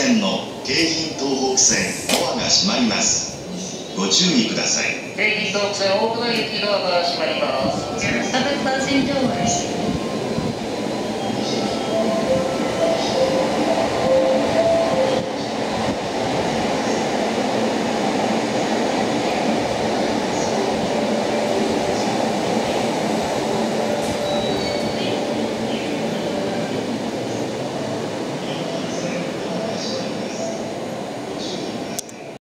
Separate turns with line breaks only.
線の京浜東北線ドアが閉まります。ご注意ください。
京浜東北線大久野行きドアが閉まります。
Other closing doors.